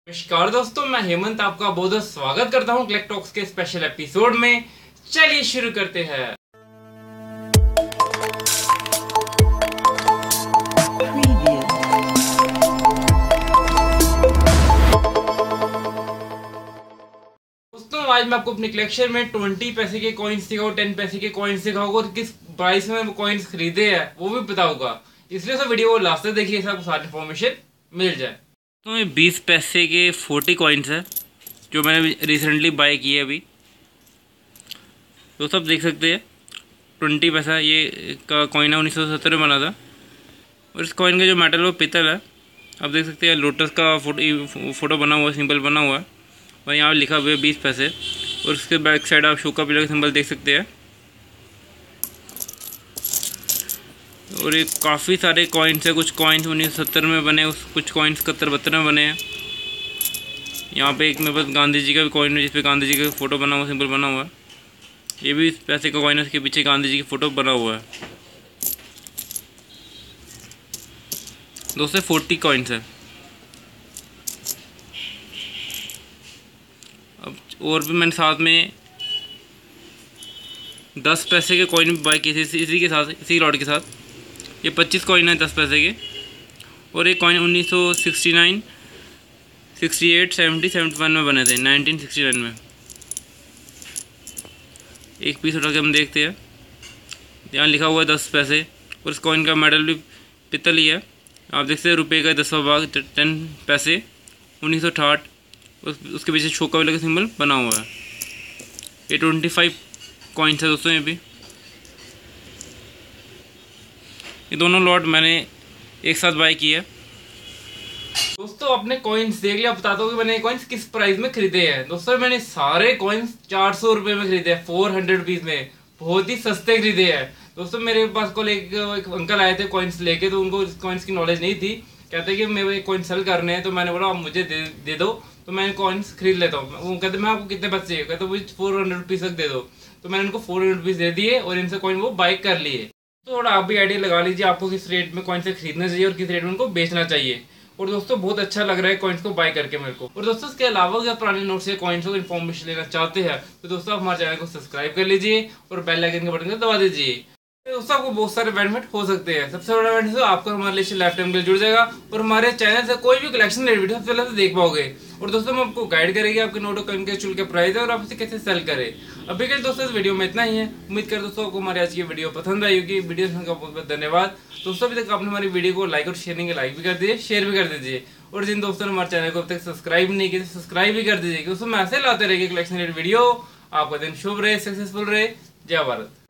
नमस्कार दोस्तों, मैं हेमंत आपका बहुत बहुत स्वागत करता हूं क्लिक टॉक्स के स्पेशल एपिसोड में। चलिए शुरू करते हैं। दोस्तों आज मैं आपको अपने कलेक्शन में 20 पैसे के कॉइन्स दिखाऊंगा, 10 पैसे के कॉइन्स दिखाऊंगा और किस प्राइस में वो कॉइन्स खरीदे हैं वो भी बताऊंगा। इसलिए सब वीडियो को लास्ट तक देखिए, सबको सारी इन्फॉर्मेशन मिल जाए। तो ये 20 पैसे के 40 कॉइन्स है जो मैंने रिसेंटली बाय किए अभी। तो सब देख सकते हैं 20 पैसा ये का कॉइन है, 1970 में बना था। और इस कॉइन का जो मेटल है वो पीतल है। आप देख सकते हैं लोटस का फोटो बना हुआ है, सिंबल बना हुआ है और यहाँ लिखा हुआ है 20 पैसे। और उसके बैक साइड आप शोका पिलर का सिंबल देख सकते हैं। और ये काफ़ी सारे कॉइन्स है, कुछ कॉइन्स 1970 में बने, कुछ कॉइन्स 71-72 में बने हैं। यहाँ पे एक मेरे पास गांधी जी का भी कॉइन है जिसपे गांधी जी का फोटो बना हुआ, सिंबल बना हुआ है। ये भी पैसे का कॉइन है, उसके पीछे गांधी जी की फोटो बना हुआ है। दोस्तों 40 कॉइन्स है। अब और भी मैंने साथ में 10 पैसे के कॉइन भी बाय किए थे इसी के साथ, इसी लॉट के साथ। ये 25 कॉइन है 10 पैसे के। और एक कॉइन 1969, 68, 70, 71 में बने थे, 1969 में। एक पीस उठा के हम देखते हैं। यहाँ लिखा हुआ है 10 पैसे और इस कॉइन का मेडल भी पित्तल ही है। आप देख सकते हैं रुपये का 10वां भाग 10 पैसे 1968। उसके पीछे शोका वाले का सिंबल बना हुआ है। ये 25 कॉइन्स है दोस्तों। ये दोनों लॉट मैंने एक साथ बाय किया। दोस्तों अपने कॉइन्स देख लिया, बताता हूँ कि मैंने कॉइन्स किस प्राइस में खरीदे हैं। दोस्तों मैंने सारे कॉइन्स 400 रुपये में खरीदे हैं, 400 रुपीज में, बहुत ही सस्ते खरीदे हैं। दोस्तों मेरे पास कल एक अंकल आए थे कॉइन्स लेके, तो उनको कॉइन्स की नॉलेज नहीं थी। कहते कि मेरे कॉइन सेल करने हैं, तो मैंने बोला आप मुझे दे दो, तो मैं कॉइन्स खरीद लेता हूँ। वो कहते मैं आपको कितने पैसे चाहिए, कहते मुझे 400 रुपीज तक दे दो। तो मैंने उनको 400 रुपीज दे दिए और इनसे कॉइन वो बाय कर लिए। थोड़ा आप भी आइडिया लगा लीजिए आपको किस रेट में कॉइन से खरीदना चाहिए और किस रेट में उनको बेचना चाहिए। और दोस्तों बहुत अच्छा लग रहा है कॉइन्स को बाय करके मेरे को। और दोस्तों इसके अलावा अगर पुराने नोट से कॉइन्स को इन्फॉर्मेशन लेना चाहते हैं तो दोस्तों आप हमारे चैनल को सब्सक्राइब कर लीजिए और बेल आइकन के बटन को दबा दीजिए। दोस्तों आपको बहुत सारे बेनिफिट हो सकते हैं। सबसे बड़ा बेनिफिट आपको हमारे लिस्ट लाइफ टाइम के लिए जुड़ जाएगा और हमारे चैनल से कोई भी कलेक्शन वीडियो सबसे पहले देख पाओगे। और दोस्तों हम आपको गाइड करेंगे आपके नोटों के चुल के प्राइस है और आप इसे कैसे सेल करें। अभी के दोस्तों इस वीडियो में इतना ही है। उम्मीद कर दोस्तों आपको हमारी आज की वीडियो पसंद आई होगी। वीडियो सुनने का बहुत बहुत धन्यवाद। दोस्तों अभी तक आपने हमारी वीडियो को लाइक और शेयर नहीं किया, लाइक भी कर दीजिए, शेयर भी कर दीजिए। और जिन दोस्तों ने हमारे चैनल को अब तक सब्सक्राइब नहीं किया सब्सक्राइब भी कर दीजिए। दोस्तों मैं ऐसे लाते रहेंगे कलेक्शन वीडियो। आपका दिन शुभ रहे, सक्सेसफुल रहे। जय भारत।